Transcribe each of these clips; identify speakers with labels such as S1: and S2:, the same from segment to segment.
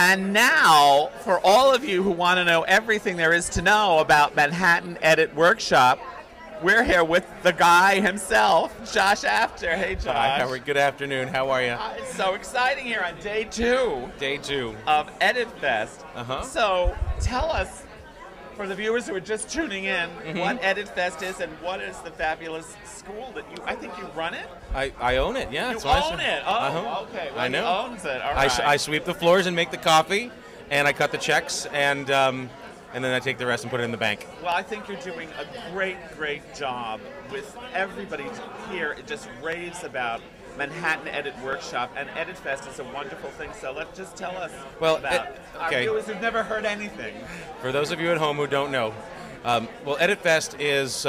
S1: And now, for all of you who want to know everything there is to know about Manhattan Edit Workshop, we're here with the guy himself, Josh Apter. Hey, Josh.
S2: Hi, Howard. Good afternoon. How are you?
S1: It's so exciting here on day two.
S2: Day two.
S1: Of Editfest.
S2: Uh-huh.
S1: So tell us, for the viewers who are just tuning in, what Editfest is and what is the fabulous school that I think you run it?
S2: I own it, yeah.
S1: You own it? Oh, okay. Well,
S2: I know.
S1: He owns it. All right.
S2: I sweep the floors and make the coffee, and I cut the checks, and then I take the rest and put it in the bank.
S1: Well, I think you're doing a great, great job with everybody here. It just raves about Manhattan Edit Workshop, and Editfest is a wonderful thing. So just tell us about our viewers who've never heard anything.
S2: For those of you at home who don't know, well, Editfest is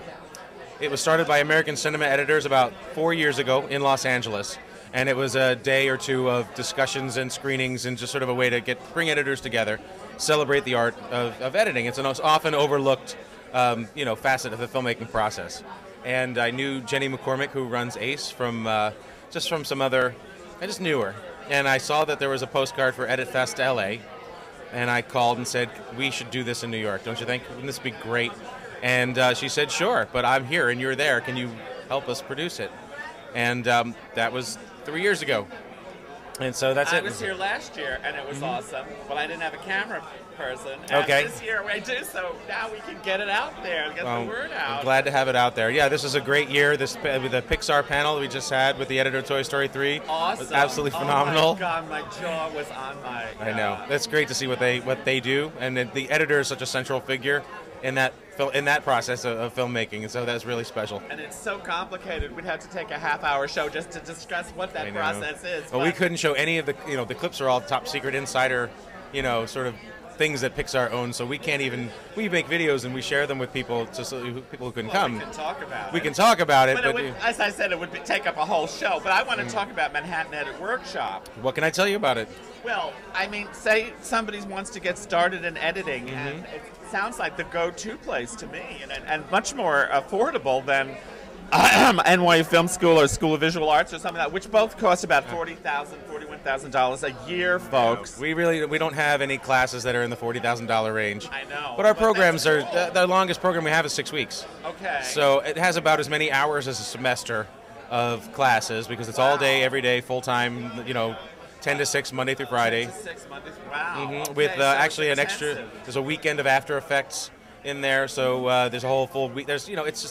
S2: it was started by American cinema editors about 4 years ago in Los Angeles, and it was a day or two of discussions and screenings and just sort of a way to bring editors together, celebrate the art of editing. It's an often overlooked facet of the filmmaking process. And I knew Jenny McCormick, who runs ACE, from some other. I just knew her, and I saw that there was a postcard for Editfest LA, and I called and said, "We should do this in New York, don't you think? Wouldn't this be great?" And she said, "Sure, but I'm here and you're there. Can you help us produce it?" And that was 3 years ago. And so that's it.
S1: I was here last year, and it was awesome, but I didn't have a camera person. And this year I do, so now we can get it out there and get the word out.
S2: I'm glad to have it out there. Yeah, this is a great year. With the Pixar panel we just had with the editor of Toy Story 3.
S1: Awesome.
S2: Was absolutely phenomenal.
S1: Oh my God, my jaw was on my...
S2: I know. That's great to see what they do, and the editor is such a central figure in that process of filmmaking, and so that's really special.
S1: And it's so complicated. We'd have to take a half-hour show just to discuss what that process is.
S2: Well, we couldn't show any of the clips are all top secret insider, sort of things that Pixar owns. So we can't even make videos and we share them with people people who couldn't come.
S1: We can talk about it.
S2: We can talk about it,
S1: but as I said, it would take up a whole show. But I want to talk about Manhattan Edit Workshop.
S2: What can I tell you about it?
S1: Well, I mean, say somebody wants to get started in editing, and it sounds like the go-to place to me, and much more affordable than NYU Film School or School of Visual Arts or something like that, which both cost about $40,000, $41,000 a year, folks.
S2: We don't have any classes that are in the $40,000 range.
S1: I know.
S2: But our programs are, the longest program we have is 6 weeks.
S1: Okay.
S2: So it has about as many hours as a semester of classes, because it's all day, every day, full-time, 10 to 6, Monday through Friday.
S1: 10 to 6, Monday through Wow. Okay,
S2: With
S1: so
S2: actually an extra, there's a weekend of After Effects in there, so there's a whole full week. There's,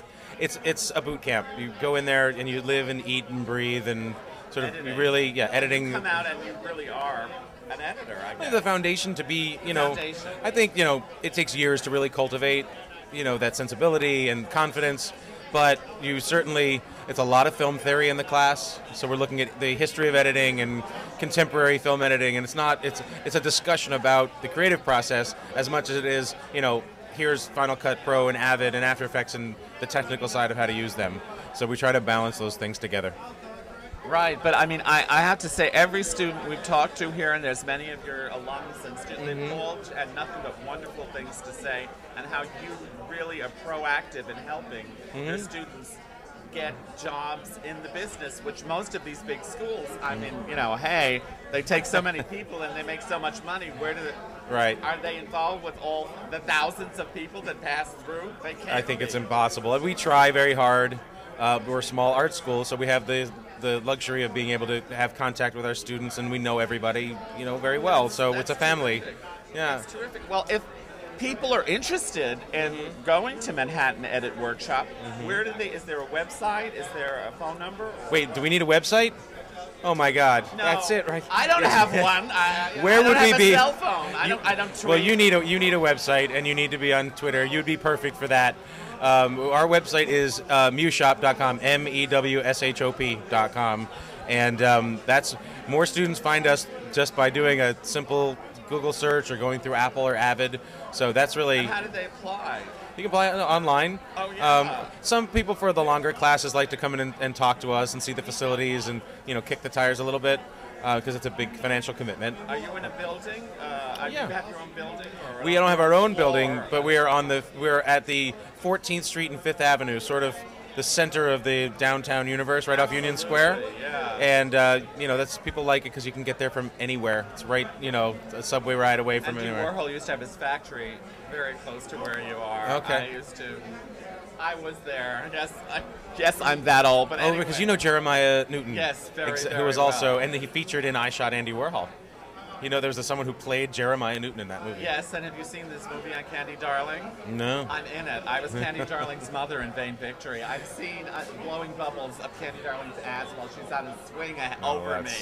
S2: it's a boot camp. You go in there and you live and eat and breathe and sort of editing.
S1: You come out and you really are an editor, I guess.
S2: The foundation to be, I think, it takes years to really cultivate, that sensibility and confidence, but it's a lot of film theory in the class, so we're looking at the history of editing and contemporary film editing, and it's a discussion about the creative process as much as it is, here's Final Cut Pro and Avid and After Effects and the technical side of how to use them. So we try to balance those things together.
S1: Right, but I mean, I have to say, every student we've talked to here, and there's many of your alums and students, they've all had nothing but wonderful things to say, and how you really are proactive in helping your students get jobs in the business, which most of these big schools, I mean, hey, they take so many people and they make so much money. Where do are they involved with all the thousands of people that pass through? They can't.
S2: I think it's impossible. We try very hard. We're a small art school, so we have the luxury of being able to have contact with our students, and we know everybody, very well. So it's a family.
S1: Terrific.
S2: Yeah.
S1: That's terrific. Well, if people are interested in going to Manhattan Edit Workshop, where do is there a website? Is there a phone number?
S2: Wait, do we need a website? Oh my God,
S1: no,
S2: that's it, right?
S1: I don't have one.
S2: Where would we be?
S1: I don't have a cell phone. I don't tweet.
S2: Well, you need a website, and you need to be on Twitter. You'd be perfect for that. Our website is mewshop.com, MEWSHOP.com, and that's more students find us just by doing a simple Google search or going through Apple or Avid. So that's really.
S1: And how did they apply?
S2: You can apply online.
S1: Oh, yeah.
S2: Some people for the longer classes like to come in and talk to us and see the facilities and kick the tires a little bit, because it's a big financial commitment.
S1: Are you in a building? You have your own building? Or
S2: we don't have our own building, but we're at the 14th Street and 5th Avenue, sort of the center of the downtown universe, right off Union Square.
S1: Yeah.
S2: And that's people like it because you can get there from anywhere. It's right, a subway ride away from
S1: Andy
S2: anywhere.
S1: Warhol used to have his factory very close to where you are.
S2: Okay.
S1: I was there. Yes, I'm that old. But anyway.
S2: Because you know Jeremiah Newton.
S1: Yes, very
S2: who was also,
S1: well.
S2: and he featured in I Shot Andy Warhol. There was someone who played Jeremiah Newton in that movie.
S1: Yes, and have you seen this movie on Candy Darling?
S2: No.
S1: I'm in it. I was Candy Darling's mother in Vain Victory. I've seen blowing bubbles of Candy Darling's ass while she's on a swing over me.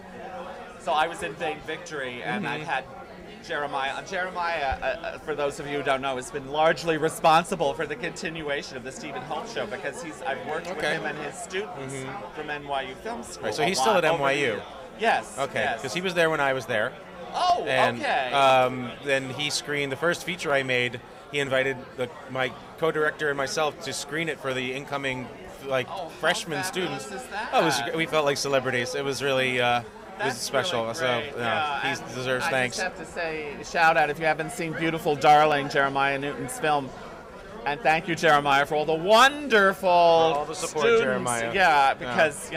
S1: So I was in Vain Victory, and I've had Jeremiah. Jeremiah, for those of you who don't know, has been largely responsible for the continuation of the Stephen Holt show because I've worked with him and his students from NYU Film School.
S2: Right, so he's still at NYU.
S1: Yes.
S2: Okay, because he was there when I was there.
S1: Oh,
S2: and,
S1: okay.
S2: Then he screened the first feature I made. He invited my co-director and myself to screen it for the incoming freshman students.
S1: Is that?
S2: Oh, we felt like celebrities. It was really it was special.
S1: Really
S2: so he deserves thanks.
S1: I just have to say, shout out if you haven't seen Beautiful Darling, Jeremiah Newton's film. And thank you, Jeremiah, for all the wonderful
S2: all the support,
S1: students.
S2: Jeremiah.
S1: Yeah, because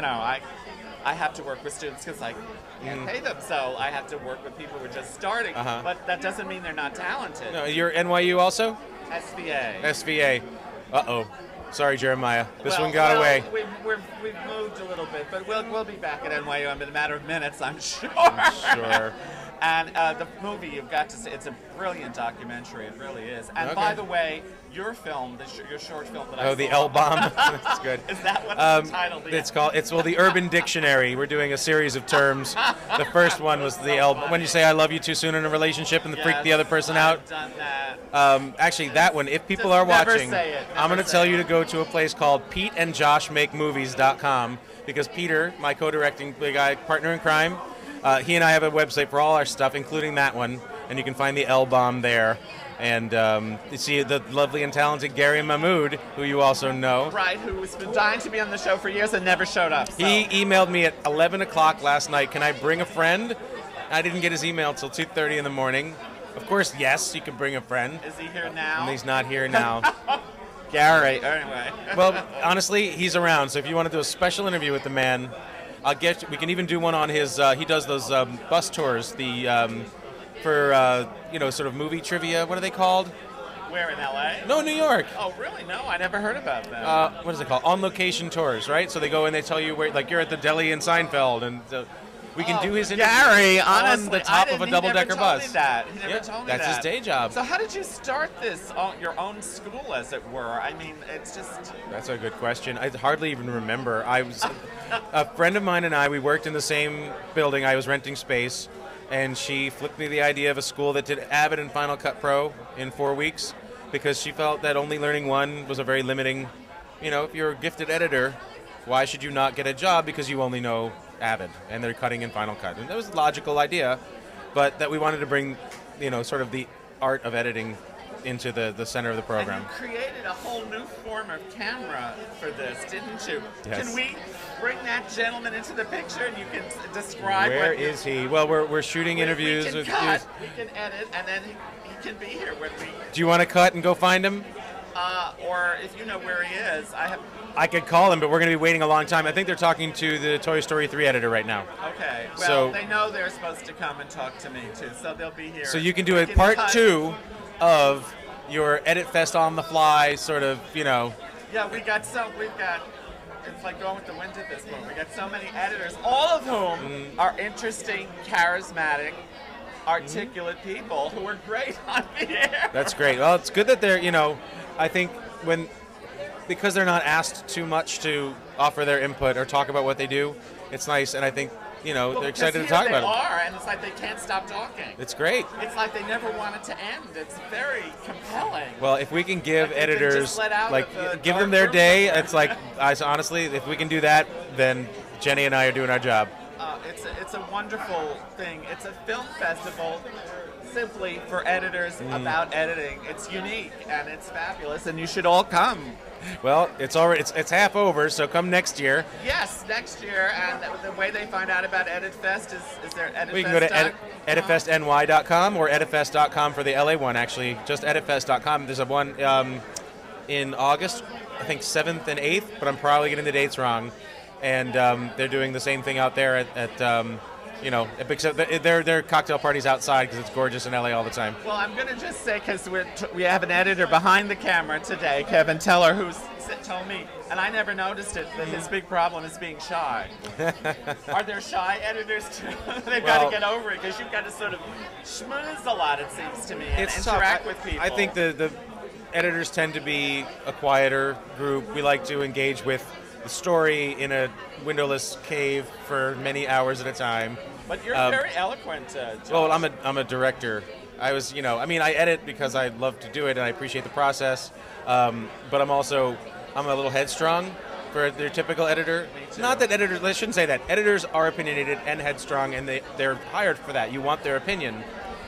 S1: I have to work with students because I can't pay them, so I have to work with people who are just starting. But that doesn't mean they're not talented.
S2: No, you're NYU also?
S1: SVA.
S2: SVA. Uh-oh. Sorry, Jeremiah. This one got away.
S1: We've moved a little bit, but we'll be back at NYU in a matter of minutes, I'm sure.
S2: Sure.
S1: And the movie, you've got to see, it's a brilliant documentary, it really is. And by the way, your film, your short film that I saw.
S2: The L-Bomb. That's good.
S1: Is that what it's titled?
S2: It's the Urban Dictionary. We're doing a series of terms. The first one was the L-Bomb. When you say I love you too soon in a relationship and freak the other person out.
S1: I've done that.
S2: Actually, that one, if people are watching, I'm going to tell you to go to a place called PeteandJoshMakeMovies.com because Peter, my co-directing guy, partner in crime, he and I have a website for all our stuff, including that one, and you can find the L-Bomb there. And you see the lovely and talented Gary Mahmood, who you also know.
S1: Right, who's been dying to be on the show for years and never showed up. So.
S2: He emailed me at 11 o'clock last night, can I bring a friend? I didn't get his email until 2:30 in the morning. Of course, yes, you can bring a friend.
S1: Is he here now?
S2: And he's not here now.
S1: Gary, anyway.
S2: Well, honestly, he's around, so if you want to do a special interview with the man, we can even do one on his, he does those bus tours, for sort of movie trivia. What are they called?
S1: Where, in LA?
S2: No, New York.
S1: Oh, really? No, I never heard about that.
S2: What is it called? On location tours, right? So they go and they tell you where, like you're at the deli in Seinfeld, and we can do his interview
S1: Gary, honestly,
S2: on the top of a double-decker bus.
S1: He never told me that.
S2: That's his day job.
S1: So how did you start this, your own school, as it were? I mean, it's just...
S2: That's a good question. I hardly even remember. I was a friend of mine and I, we worked in the same building. I was renting space, and she flipped me the idea of a school that did Avid and Final Cut Pro in 4 weeks because she felt that only learning one was a very limiting, if you're a gifted editor, why should you not get a job because you only know Avid and they're cutting in Final Cut? And that was a logical idea, but that we wanted to bring, sort of the art of editing into the center of the program.
S1: And you created a whole new form of camera for this, didn't you?
S2: Yes.
S1: Can we bring that gentleman into the picture and you can describe
S2: Where is he? Well, we're shooting interviews
S1: we
S2: with.
S1: Cut, we can edit, and then he can be here when we.
S2: Do you want to cut and go find him?
S1: Or if you know where he is,
S2: I could call him, but we're going to be waiting a long time. I think they're talking to the Toy Story 3 editor right now.
S1: Okay. Well, they know they're supposed to come and talk to me too, so they'll be here.
S2: So you can do a part 2 of your Editfest on the fly sort of, Yeah,
S1: we've got. It's like going with the wind at this point. We got so many editors, all of whom are interesting, charismatic, articulate people who are great on the air.
S2: That's great. Well, it's good that they're, I think because they're not asked too much to offer their input or talk about what they do, it's nice, and I think, they're excited to talk about it.
S1: They are, and it's like they can't stop talking.
S2: It's great.
S1: It's like they never want it to end. It's very compelling.
S2: Well, if we can give editors, give them
S1: the
S2: their day, it's like, honestly, if we can do that, then Jenny and I are doing our job.
S1: It's a wonderful thing. It's a film festival simply for editors about editing. It's unique and it's fabulous, and you should all come.
S2: Well, it's half over, so come next year.
S1: Yes, next year. And the way they find out about Editfest is there Editfest?
S2: We can go to editfestny.com or editfest.com for the LA one, actually. Just editfest.com. There's a one in August, I think 7th and 8th, but I'm probably getting the dates wrong. And they're doing the same thing out there at you know, except they're cocktail parties outside because it's gorgeous in LA all the time.
S1: Well, I'm going to just say, because we have an editor behind the camera today, Kevin Teller, who's told me, and I never noticed it, that his big problem is being shy. Are there shy editors too? They've got to get over it, because you've got to sort of schmooze a lot, it seems to me, and interact with people.
S2: I think the editors tend to be a quieter group. We like to engage with the story in a windowless cave for many hours at a time.
S1: But you're very eloquent, Josh.
S2: Well, I'm a director. I was, you know, I mean, I edit because I love to do it and I appreciate the process. But I'm a little headstrong for their typical editor. Not that editors, I shouldn't say that. Editors are opinionated and headstrong, and they're hired for that. You want their opinion.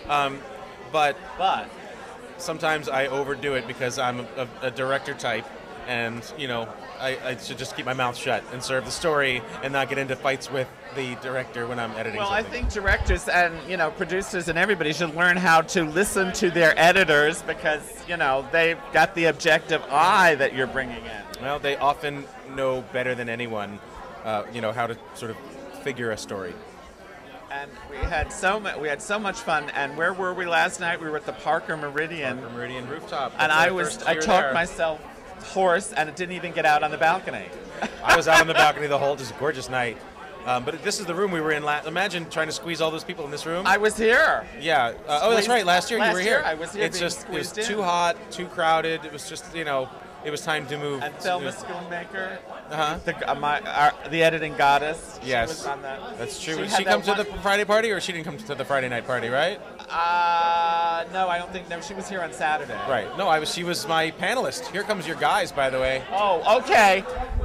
S2: But sometimes I overdo it because I'm a director type, and, you know, I should just keep my mouth shut and serve the story and not get into fights with the director when I'm editing something.
S1: I think directors and, you know, producers and everybody should learn how to listen to their editors, because, you know, they've got the objective eye that you're bringing in.
S2: Well, they often know better than anyone, you know, how to sort of figure a story.
S1: And we had so much fun. And where were we last night? We were at the Parker Meridian
S2: rooftop.
S1: And I talked myself hoarse, and it didn't even get out on the balcony.
S2: I was out on the balcony the whole. It was a gorgeous night. But this is the room we were in. Imagine trying to squeeze all those people in this room.
S1: I was here.
S2: Yeah. Oh, that's right. Last year you were here.
S1: I was here.
S2: It's just, it was too hot, too crowded. It was just, you know, it was time to move.
S1: And Thelma Schoonmaker, the editing goddess.
S2: Yes.
S1: She was on that.
S2: That's true. Did she come to the Friday party, or she didn't come to the Friday night party, right?
S1: No, I don't think. No, she was here on Saturday.
S2: Right. No, she was my panelist. Here comes your guys, by the way.
S1: Oh, okay.